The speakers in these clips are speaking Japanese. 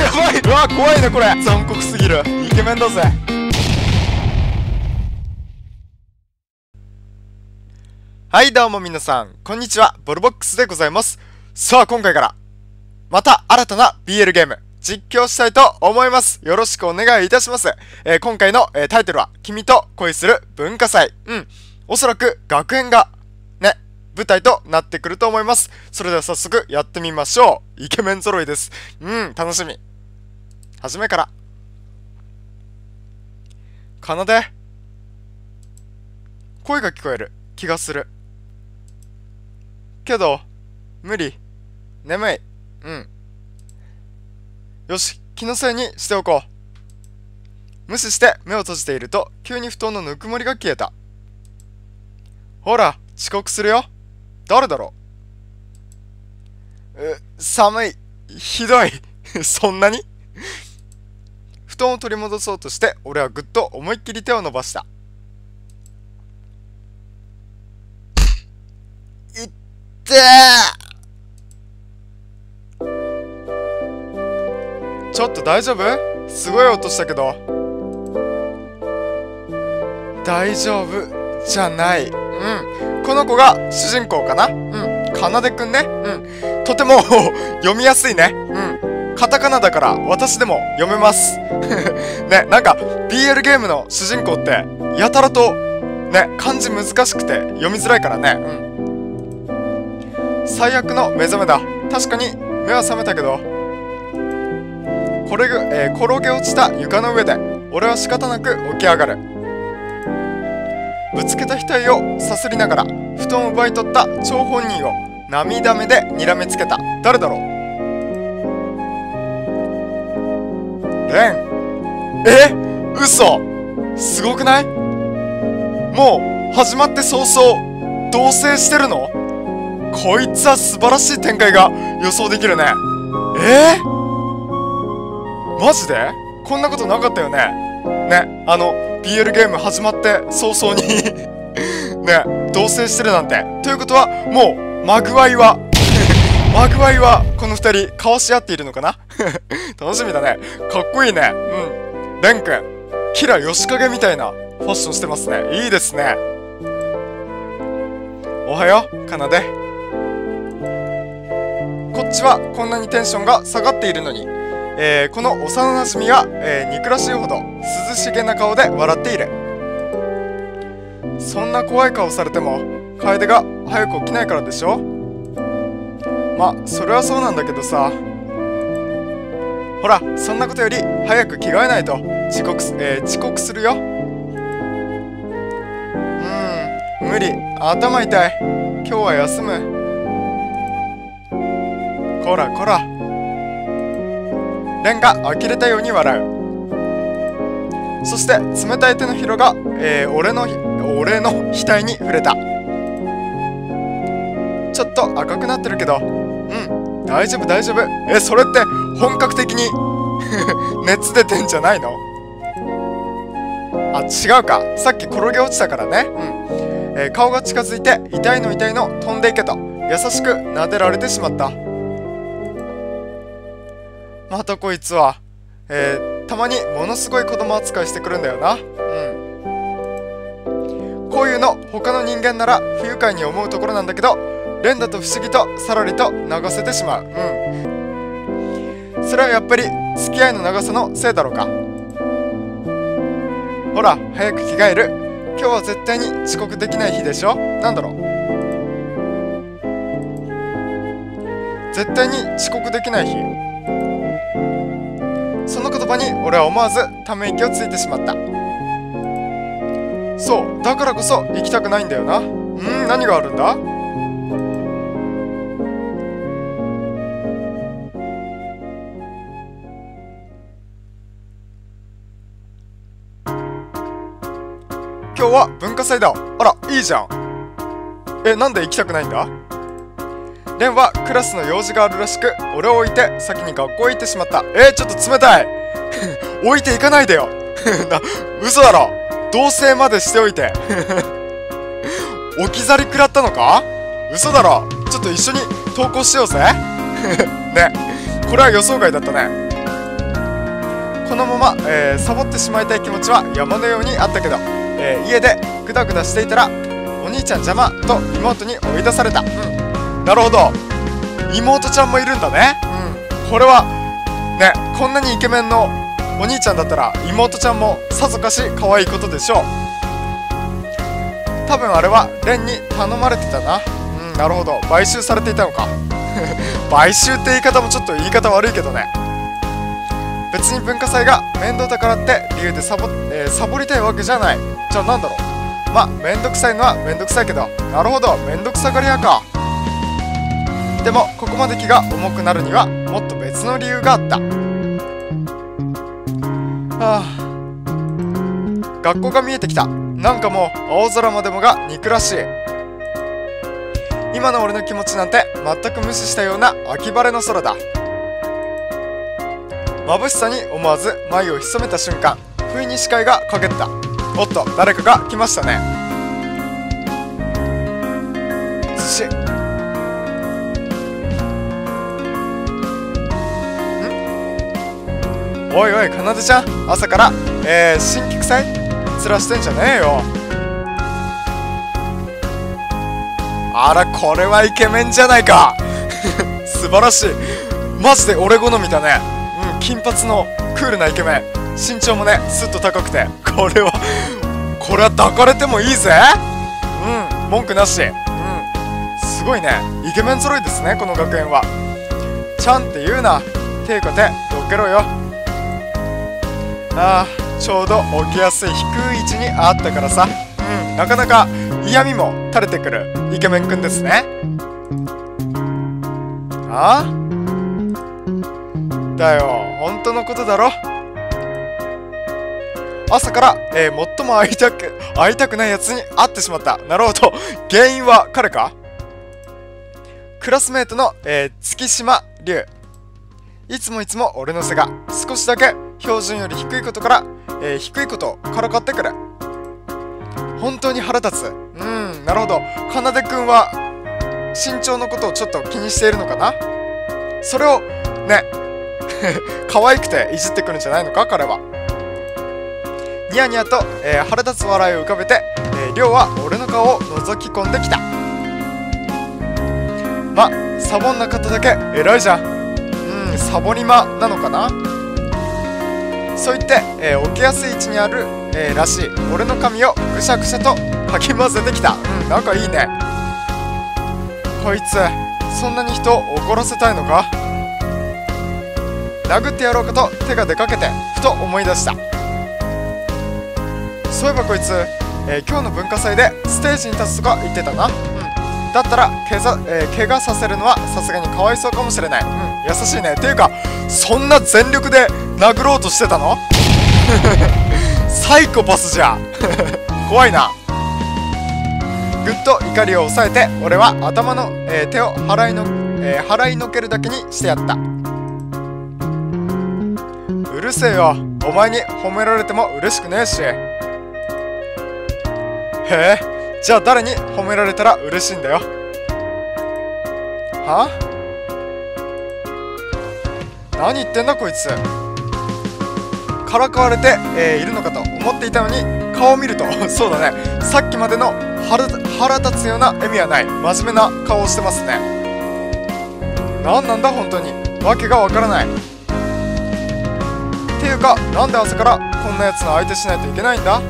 やばい。うわ怖いねこれ。残酷すぎる。イケメンだぜ。はいどうも皆さんこんにちは、ボルボックスでございます。さあ今回からまた新たな BL ゲーム実況したいと思います。よろしくお願いいたします。今回の、タイトルは君と恋する文化祭。おそらく学園がね舞台となってくると思います。それでは早速やってみましょう。イケメン揃いです。楽しみ。初めから奏で声が聞こえる気がするけど無理。眠い。よし、気のせいにしておこう。無視して目を閉じていると急に布団のぬくもりが消えた。ほら遅刻するよ。誰だろう。寒い。ひどい。そんなに。布団を取り戻そうとして俺はぐっと思いっきり手を伸ばした。いってちょっと大丈夫？すごい音したけど。大丈夫じゃない。この子が主人公かな。奏くんね。とても読みやすいね。カタカナだから私でも読めますね。なんか BL ゲームの主人公ってやたらとね漢字難しくて読みづらいからね。最悪の目覚めだ。確かに目は覚めたけど転げ落ちた床の上で俺は仕方なく起き上がる。ぶつけた額をさすりながら布団を奪い取った張本人を涙目で睨みつけた。誰だろう。レン。嘘。すごくない？もう始まって早々同棲してるの？こいつは素晴らしい展開が予想できるね。マジで？こんなことなかったよね。BL ゲーム始まって早々にね同棲してるなんて。ということはもうマグワイはマグワイはこの2人交わし合っているのかな楽しみだね。かっこいいね。レン君キラヨシカゲみたいなファッションしてますね。いいですね。おはよう、奏。こっちはこんなにテンションが下がっているのに、この幼なじみは、憎らしいほど涼しげな顔で笑っている。そんな怖い顔されても楓が早く起きないからでしょ。ま、それはそうなんだけどさ。ほら、そんなことより早く着替えないと遅刻するよ。無理。頭痛い。今日は休む。こらこら。レンが呆れたように笑う。そして冷たい手のひらが、俺の額に触れた。ちょっと赤くなってるけど大丈夫大丈夫。それって本格的に熱出てんじゃないの？あ、違うか。さっき転げ落ちたからね。顔が近づいて痛いの飛んでいけと優しく撫でられてしまった。またこいつは、たまにものすごい子供扱いしてくるんだよな。こういうの他の人間なら不愉快に思うところなんだけど、レンだと不思議とさらりと流せてしまう。それはやっぱり付き合いの長さのせいだろうか。ほら早く着替える。今日は絶対に遅刻できない日でしょ。なんだろう。絶対に遅刻できない日。その言葉に俺は思わずため息をついてしまった。そうだからこそ行きたくないんだよな。何があるんだ。今日は文化祭だ。あらいいじゃん。なんで行きたくないんだ。レンはクラスの用事があるらしく俺を置いて先に学校へ行ってしまった。ちょっと冷たい置いていかないでよ嘘だろ。同棲までしておいて置き去り食らったのか。嘘だろ。ちょっと一緒に投稿しようぜね、これは予想外だったね。 このまま、サボってしまいたい気持ちは山のようにあったけど、家でグダグダしていたらお兄ちゃん邪魔と妹に追い出された。なるほど、妹ちゃんもいるんだね。これはね、こんなにイケメンのお兄ちゃんだったら妹ちゃんもさぞかし可愛いことでしょう。多分あれはレンに頼まれてたな。なるほど、買収されていたのか。買収って言い方もちょっと言い方悪いけどね。別に文化祭が面倒だからって理由でサボりたいわけじゃない。じゃあなんだろう。まあめんどくさいのはめんどくさいけど、なるほど、めんどくさがり屋か。でもここまで気が重くなるにはもっと別の理由があった。学校が見えてきた。なんかもう青空までもが憎らしい。今の俺の気持ちなんて全く無視したような秋晴れの空だ。眩しさに思わず眉を潜めた瞬間、不意に視界が陰った。おっと、誰かが来ましたね。ずしおいおい、かなでちゃん、朝から新規臭い面してんじゃねえよ。あら、これはイケメンじゃないか。素晴らしい、マジで俺好みだね。金髪のクールなイケメン、身長もねスッと高くて、これは抱かれてもいいぜ。文句なし。すごいね、イケメン揃いですね、この学園は。ちゃんって言うな。ていうか手どけろよ。ちょうど起きやすい低い位置にあったからさ。なかなか嫌味も垂れてくるイケメンくんですね。だよ、本当のことだろ。朝から、最も会いたくないやつに会ってしまった。なるほど、原因は彼か。クラスメートの、月島龍。いつも俺の背が少しだけ標準より低いことから、低いことをからかってくる。本当に腹立つ。なるほど、かなでくんは身長のことをちょっと気にしているのかな。それをね可愛くていじってくるんじゃないのか、彼は。ニヤニヤと、腹立つ笑いを浮かべて、りょうは俺の顔を覗き込んできた。ま、サボんなかっただけ偉いじゃん。サボりまなのかな。そう言って、起きやすい位置にある、らしい俺の髪をぐしゃぐしゃとかき混ぜてきた。なんかいいね。こいつそんなに人を怒らせたいのか。殴ってやろうかと手が出かけてふと思い出した。そういえばこいつ、今日の文化祭でステージに立つとか言ってたな。だったら怪我させるのはさすがにかわいそうかもしれない。優しいね。っていうか、そんな全力で殴ろうとしてたの？サイコパスじゃん。怖いな。ぐっと怒りを抑えて俺は頭の、手を払いのけるだけにしてやった。うるせえよ、お前に褒められても嬉しくねえし。へえ、じゃあ誰に褒められたら嬉しいんだよ。は？何言ってんだこいつ。からかわれて、いるのかと思っていたのに顔を見るとそうだね、さっきまでの腹立つような笑みはない。真面目な顔をしてますね。何なんだ本当に、わけがわからない。っていうか、なんで朝からこんなやつの相手しないといけないんだ。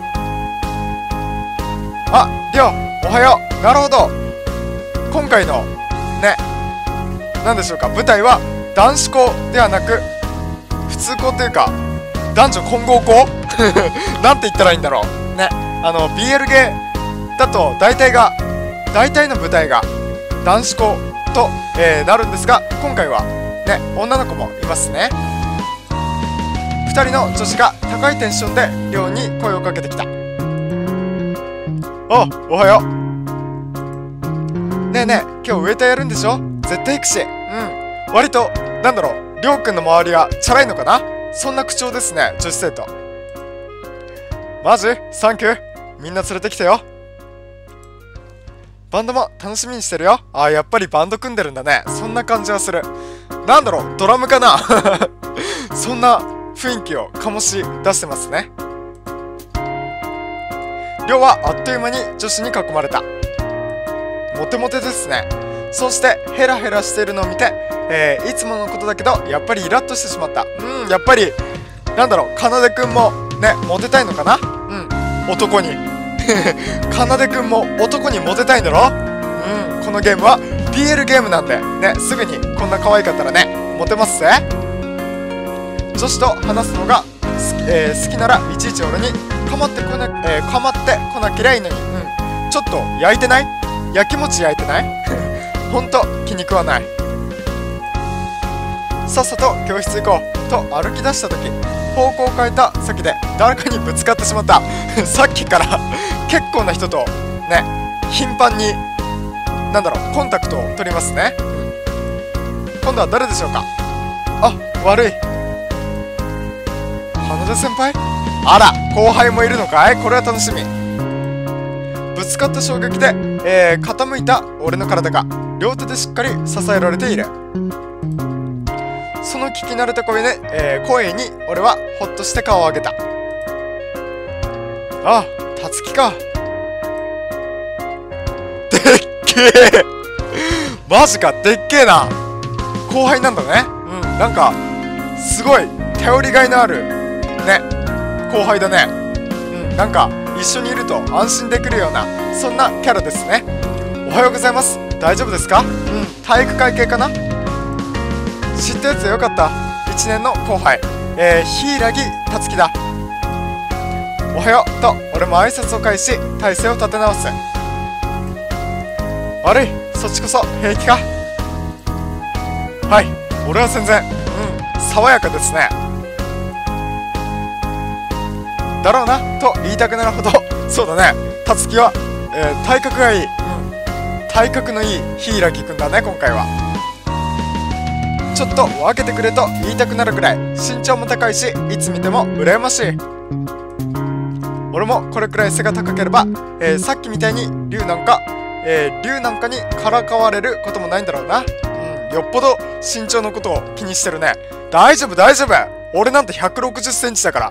あ、りょう、おはよう。なるほど、今回のね、何でしょうか、舞台は男子校ではなく普通校というか男女混合校なんて言ったらいいんだろうね。BL ゲーだと大体の舞台が男子校と、なるんですが、今回はね、女の子もいますね。2人の女子が高いテンションでりょうに声をかけてきた。おはよう。ねえねえ、今日ウェイターやるんでしょ。絶対行くし。割となんだろう、りょうくんの周りはチャラいのかな。そんな口調ですね、女子生徒。マジ？サンキュー。みんな連れてきてよ。バンドも楽しみにしてるよ。やっぱりバンド組んでるんだね。そんな感じはする。なんだろう、ドラムかな。そんな雰囲気を醸し出してますね。りょうはあっという間に女子に囲まれた。モテモテですね。そしてヘラヘラしているのを見て、いつものことだけどやっぱりイラッとしてしまった。やっぱりなんだろう、かなでくんもねモテたいのかな。男にかなでくんも男にモテたいんだろ。このゲームは BL ゲームなんでね、すぐにこんな可愛かったらねモテますぜ。女子と話すのが好きならいちいち俺に構ってこなきゃいいのに、ちょっと焼いてない？焼き餅焼いてない？ほんと気に食わない。さっさと教室行こうと歩き出した時、方向を変えた先で誰かにぶつかってしまった。さっきから結構な人とね頻繁になんだろうコンタクトを取りますね。今度は誰でしょうか。あ、悪い、花田先輩。あら、後輩もいるのかい。これは楽しみ。ぶつかった衝撃で、傾いた俺の体が両手でしっかり支えられている。その聞き慣れた声に俺はほっとして顔を上げた。あ、たつきか。でっけえマジか、でっけえな。後輩なんだね。なんかすごい頼りがいのあるね後輩だね。なんか一緒にいると安心できるようなそんなキャラですね。おはようございます。大丈夫ですか？体育会系かな。知ったやつよかった。1年の後輩、柊たつきだ。おはようと俺も挨拶を返し体勢を立て直す。悪い、そっちこそ平気か？はい、俺は全然爽やかですね。だろうなと言いたくなるほどそうだね、たつきは、体格がいい。体格のいい柊くんだね今回は。ちょっと分けてくれと言いたくなるくらい身長も高いし、いつ見ても羨ましい。俺もこれくらい背が高ければ、さっきみたいに竜なんかにからかわれることもないんだろうな。よっぽど身長のことを気にしてるね。大丈夫大丈夫、俺なんて160センチだから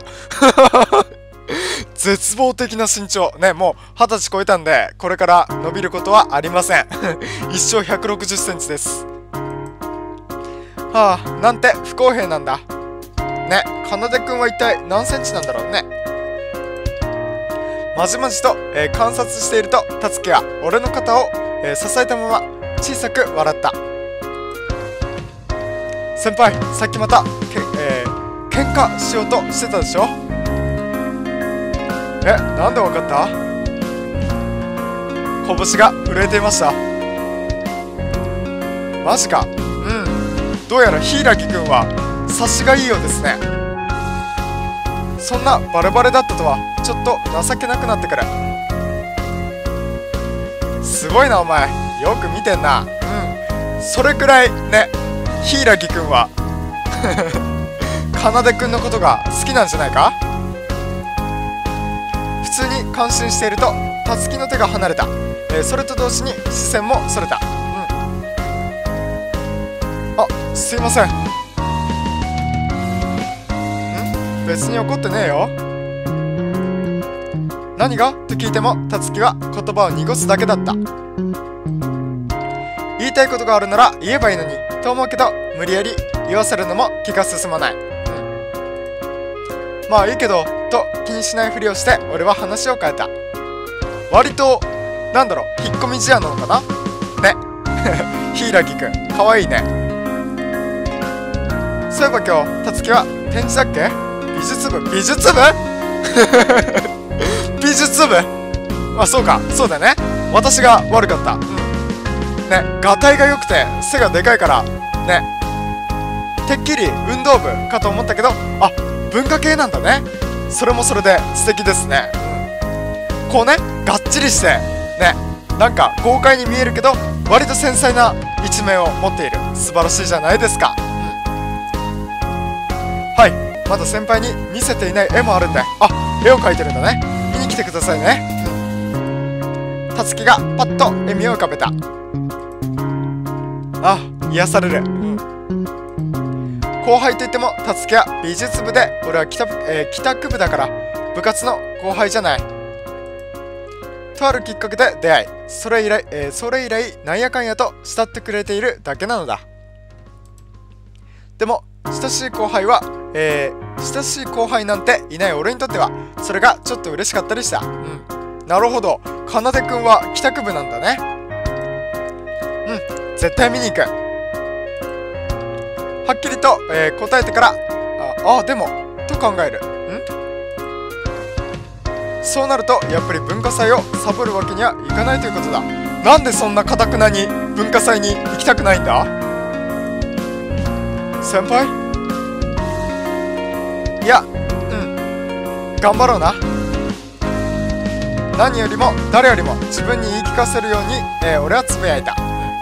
絶望的な身長ね。もう20歳超えたんでこれから伸びることはありません一生160センチです。なんて不公平なんだね。かなでくんは一体何センチなんだろうね。まじまじと、観察しているとたつきは俺の肩を、支えたまま小さく笑った。先輩、さっきまた喧嘩しようとしてたでしょ。なんでわかった？拳が震えていました。マジか。どうやら柊くんは察しがいいようですね。そんなバレバレだったとはちょっと情けなくなってくる。すごいなお前、よく見てんな。それくらいね柊くんはかなでくんのことが好きなんじゃないか。普通に感心しているとたつきの手が離れた。それと同時に視線もそれた。あ、すいません。別に怒ってねえよ。何がと聞いてもたつきは言葉を濁すだけだった。言いたいことがあるなら言えばいいのにと思うけど、無理やり言わせるのも気が進まない。まあいいけどと気にしないふりをして俺は話を変えた。割となんだろう、引っ込み思案なのかなね柊くんかわいいね。そういえば今日たつきは展示だっけ？美術部美術部あ、そうか、そうだね。私が悪かった。ね、がたいが良くて背がでかいからね、てっきり運動部かと思ったけど、あ、文化系なんだね。それもそれで素敵ですね。こうね、がっちりしてね、なんか豪快に見えるけど割と繊細な一面を持っている。素晴らしいじゃないですか。はい、まだ先輩に見せていない絵もあるんで、あ、絵を描いてるんだね。見に来てくださいね。たつきがパッと笑みを浮かべた。あ、癒される。後後輩といってもたつきは美術部で、俺は帰宅部だから部活の後輩じゃない。とあるきっかけで出会い、それ以来なんやかんやと慕ってくれているだけなのだ。でも親しい後輩なんていない俺にとってはそれがちょっと嬉しかったりした。なるほど、かなでくんは帰宅部なんだね。絶対見に行く。はっきりと、答えてからでもと考える。そうなるとやっぱり文化祭をサボるわけにはいかないということだ。なんでそんなかたくなに文化祭に行きたくないんだ先輩。いや、頑張ろうな。何よりも誰よりも自分に言い聞かせるように、俺はつぶやいた。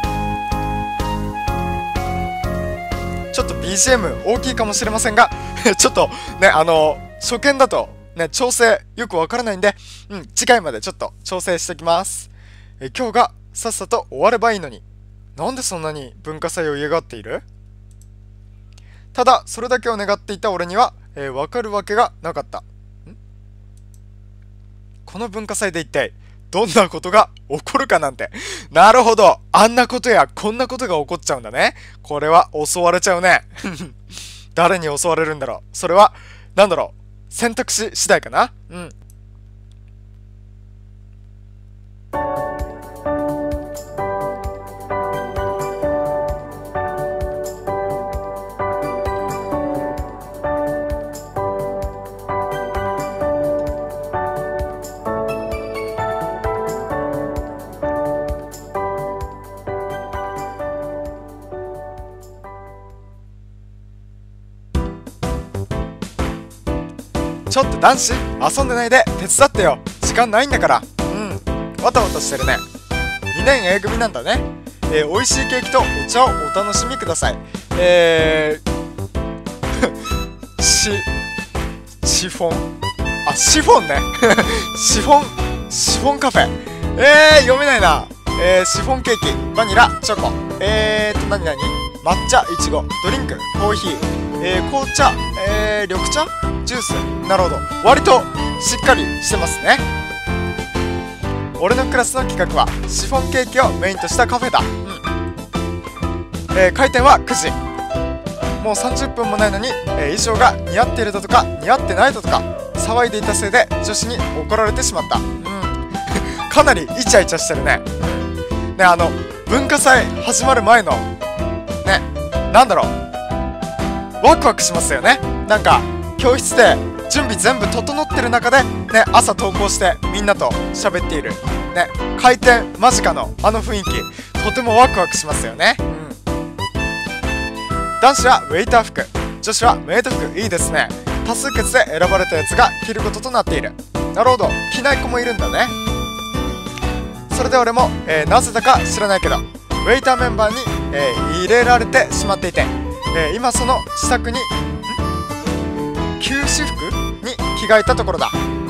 ちょっと BGM 大きいかもしれませんがちょっとね、初見だとね、調整よくわからないんで、次回までちょっと調整してきます。今日がさっさと終わればいいのに、なんでそんなに文化祭を嫌がっている？ただそれだけを願っていた俺には、わかるわけがなかった。この文化祭で一体どんなことが起こるかなんて。なるほど、あんなことやこんなことが起こっちゃうんだね。これは襲われちゃうね誰に襲われるんだろう。それはなんだろう、選択肢次第かな。ちょっと男子遊んでないで手伝ってよ。時間ないんだから。わたわたしてるね。2年 A 組なんだね。美味しいケーキとお茶をお楽しみください。シフォンねシフォンカフェ。読めないな。シフォンケーキ、バニラ、チョコ、何々、抹茶、いちご、ドリンク、コーヒー、紅茶、緑茶、ジュース。なるほど、割としっかりしてますね。俺のクラスの企画はシフォンケーキをメインとしたカフェだ。開店は9時。もう30分もないのに、衣装が似合っているだとか似合ってないだとか騒いでいたせいで女子に怒られてしまった。かなりイチャイチャしてるね。文化祭始まる前のね、なんだろう、ワクワクしますよね。なんか教室で準備全部整ってる中でね、朝登校してみんなと喋っているね、開店間近のあの雰囲気、とてもワクワクしますよね。男子はウェイター服、女子はメイド服。いいですね。多数決で選ばれたやつが着ることとなっている。なるほど、着ない子もいるんだね。それで俺も、なぜだか知らないけどウェイターメンバーに、入れられてしまっていて、今その支度に休止服に着替えたところだ。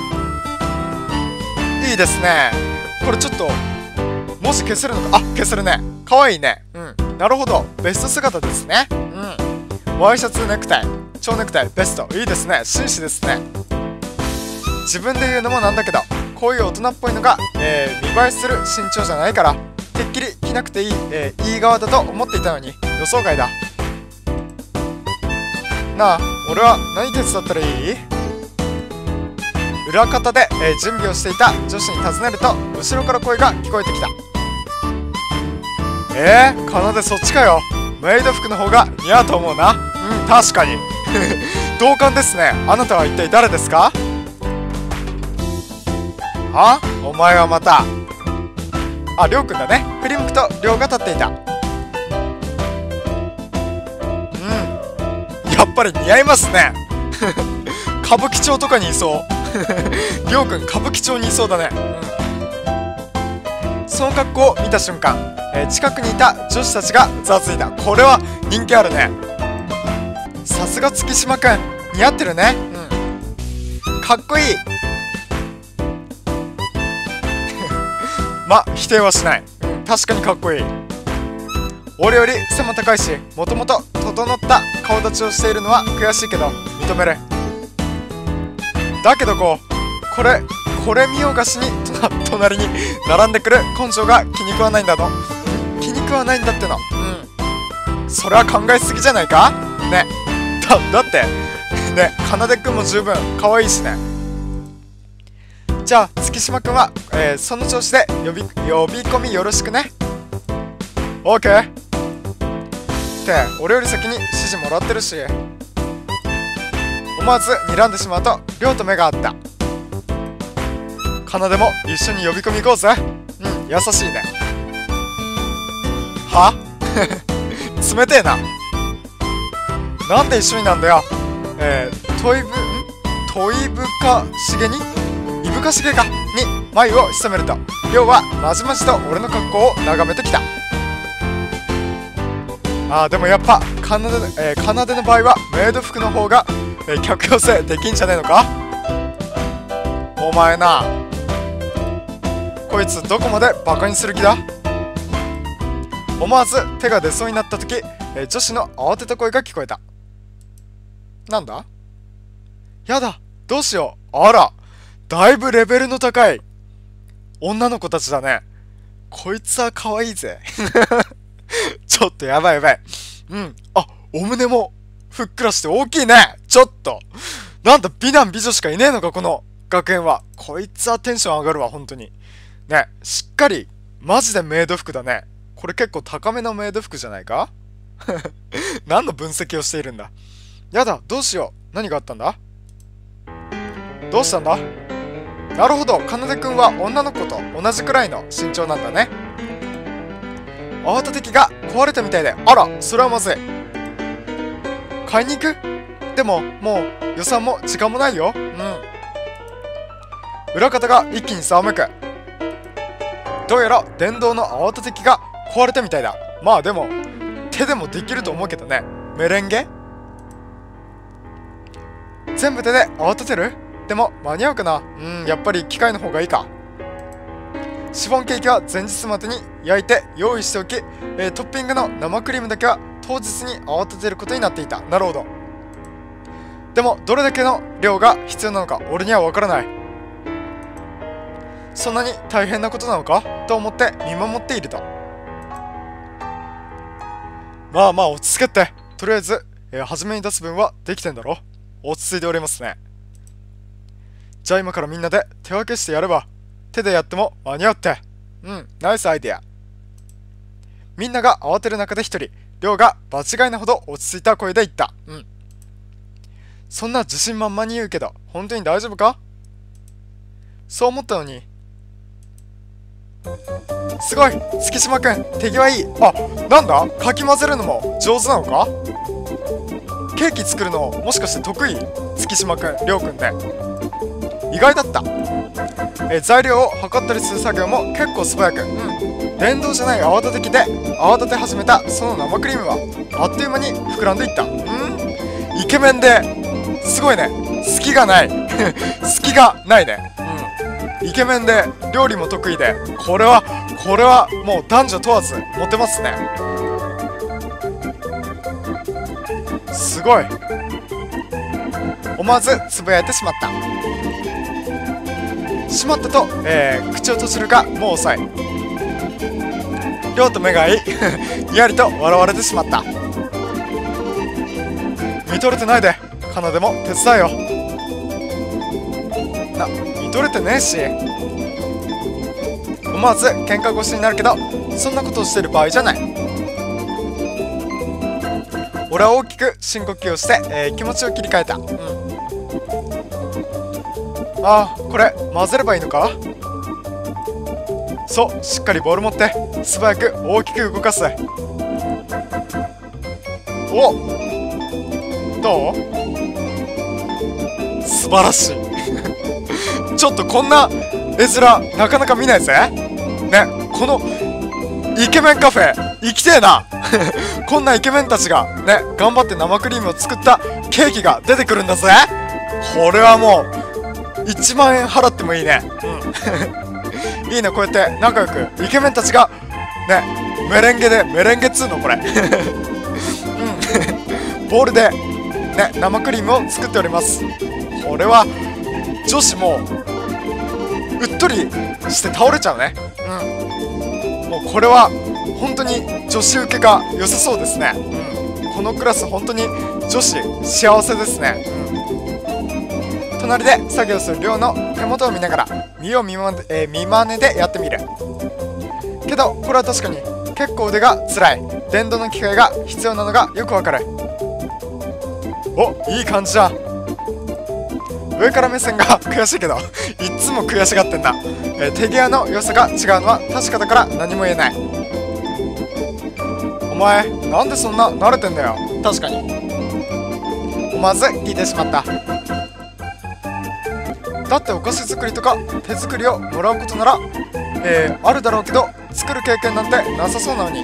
いいですね。これちょっと文字消せるのか。消せるね。かわいいね。なるほど、ベスト姿ですね。ワイシャツ、ネクタイ、蝶ネクタイ、ベスト。いいですね。紳士ですね。自分で言うのもなんだけど、こういう大人っぽいのが、見栄えする身長じゃないから、てっきり着なくていい、いい側だと思っていたのに予想外だ。なあ、俺は何手伝ったらいい？裏方で、準備をしていた女子に尋ねると後ろから声が聞こえてきた。かなでそっちかよ。メイド服の方が似合うと思うな。確かに同感ですね。あなたは一体誰ですか？お前はまた。りょうくんだね。振り向くとりょうが立っていた。やっぱり似合いますね歌舞伎町とかにいそうりょうくん歌舞伎町にいそうだね。その格好を見た瞬間、近くにいた女子たちがざわついた。これは人気あるね。さすが月島くん、似合ってるね。かっこいい否定はしない。確かにかっこいい。 俺より背も高いし、もともと整った顔立ちをしているのは悔しいけど認める。だけどこれ見よがしに隣に並んでくる根性が気に食わないんだの。気に食わないんだっての。それは考えすぎじゃないかね。だってね、かなでくんも十分可愛いしね。じゃあ月島くんは、その調子で呼び込みよろしくね。オーケーって俺より先に指示もらってるし。思わず睨んでしまうと亮と目が合った。かなでも一緒に呼び込み行こうぜ。優しいね。は冷てえな。なんで一緒になんだよ。いぶかしげかに眉を潜めると、亮はまじまじと俺の格好を眺めてきた。でもやっぱかなでの場合はメイド服の方が、客寄せできんじゃねえのか。お前な、こいつどこまでバカにする気だ。思わず手が出そうになった時、女子の慌てた声が聞こえた。なんだ。やだ、どうしよう。あら、だいぶレベルの高い女の子たちだね。こいつは可愛いぜ。ちょっとやばい。お胸もふっくらして大きいね。ちょっとなんだ、美男美女しかいねえのかこの学園は。こいつはテンション上がるわ本当にね。しっかりマジでメイド服だね。これ結構高めのメイド服じゃないか。何の分析をしているんだ。やだ、どうしよう。何があったんだ。どうしたんだ。なるほど、かなでくんは女の子と同じくらいの身長なんだね。アート的が壊れたみたいで。あら、それはまずい。買いに行く。でももう予算も時間もないよ。裏方が一気にざわめく。どうやら電動のアート的が壊れたみたいだ。まあでも手でもできると思うけどね。メレンゲ全部手で泡立てる。でも間に合うかな。やっぱり機械の方がいいか。シフォンケーキは前日までに焼いて用意しておき、トッピングの生クリームだけは当日に泡立てることになっていた。なるほど。でもどれだけの量が必要なのか俺には分からない。そんなに大変なことなのかと思って見守っていると。まあ落ち着けって。とりあえず、初めに出す分はできてんだろ。落ち着いておりますね。じゃあ今からみんなで手分けしてやれば手でやっても間に合うって。ナイスアイデア。みんなが慌てる中で一人、亮が場違いなほど落ち着いた声で言った。そんな自信満々に言うけど本当に大丈夫か。そう思ったのに。すごい、月島くん手際いい。なんだ、かき混ぜるのも上手なのか。ケーキ作るのもしかして得意。月島くん、亮くんね。意外だった。材料を測ったりする作業も結構素早く。電動じゃない泡立て器で泡立て始めたその生クリームはあっという間に膨らんでいった。イケメンですごいね。隙がない。隙がないね。イケメンで料理も得意で、これはもう男女問わずモテますね。すごい。思わずつぶやいてしまった。と、口を閉じるがもう遅い。亮と目が合いにやりと笑われてしまった。見とれてないで、かなでも手伝えよ。見とれてねえし。思わず喧嘩腰になるけどそんなことをしてる場合じゃない。俺は大きく深呼吸をして、気持ちを切り替えた。これ混ぜればいいのか。そう、しっかりボール持って素早く大きく動かす。お、どう。素晴らしい。ちょっとこんな絵面なかなか見ないぜね。このイケメンカフェ行きてえな。こんなイケメンたちがね頑張って生クリームを作ったケーキが出てくるんだぜ。これはもう1万円払ってもいいね。いいね、こうやって仲良くイケメンたちがねメレンゲっつうのこれうんボウルでね生クリームを作っております。これは女子もうっとりして倒れちゃうね。もうこれは本当に女子受けが良さそうですね。このクラス本当に女子幸せですね。隣で作業する寮の手元を見ながら見よう見まねでやってみる。けどこれは確かに結構腕が辛い。電動の機械が必要なのがよくわかる。お、いい感じじゃん。上から目線が悔しいけどいっつも悔しがってんだ。手際の良さが違うのは確かだから何も言えない。お前なんでそんな慣れてんだよ。確かに思わず聞いてしまった。だってお菓子作りとか手作りをもらうことなら、あるだろうけど作る経験なんてなさそうなのに。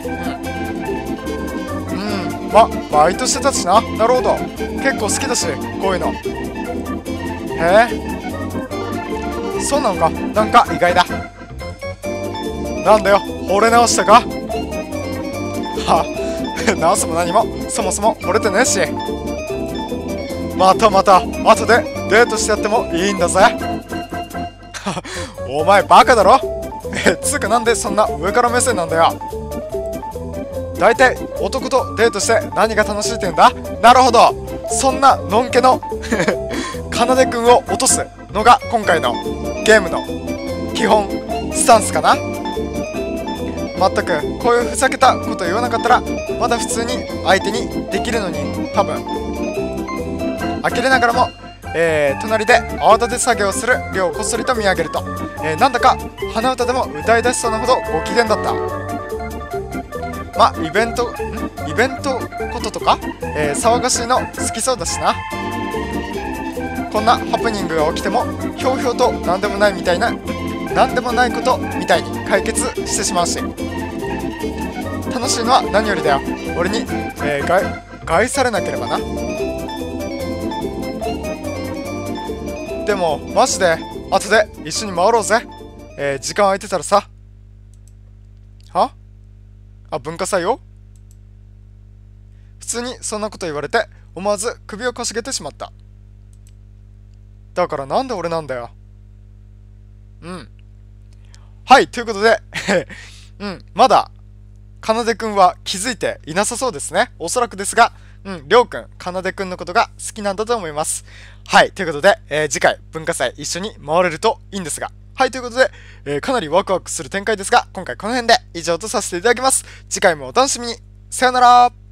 バイトしてたしな。なるほど、結構好きだしこういうの。へえ、そうなのか。なんか意外だ。なんだよ、惚れ直したか。は直すも何もそもそも惚れてねえし。また後でデートしてやってもいいんだぜお前バカだろつうかなんでそんな上から目線なんだよ。だいたい男とデートして何が楽しいってんだ。なるほど、そんなのんけのかなでくんを落とすのが今回のゲームの基本スタンスかな。まったくこういうふざけたこと言わなかったらまだ普通に相手にできるのに、多分呆れながらも、隣で泡立て作業をする寮をこっそりと見上げると、なんだか鼻歌でも歌い出しそうなほどご機嫌だった。まあイベントこととか、騒がしいの好きそうだしな。こんなハプニングが起きてもひょうひょうと何でもないことみたいに解決してしまうし、楽しいのは何よりだよ。俺に、害されなければな。でもマジで後で一緒に回ろうぜ。時間空いてたらさ。はあ、文化祭よ。普通にそんなこと言われて思わず首をかしげてしまった。だからなんで俺なんだよ。はい、ということでまだかなでくんは気づいていなさそうですね。おそらくですが、りょうくん、かなでくんのことが好きなんだと思います。はい、ということで、次回文化祭一緒に回れるといいんですが。はい、ということで、かなりワクワクする展開ですが、今回この辺で以上とさせていただきます。次回もお楽しみに。さよなら。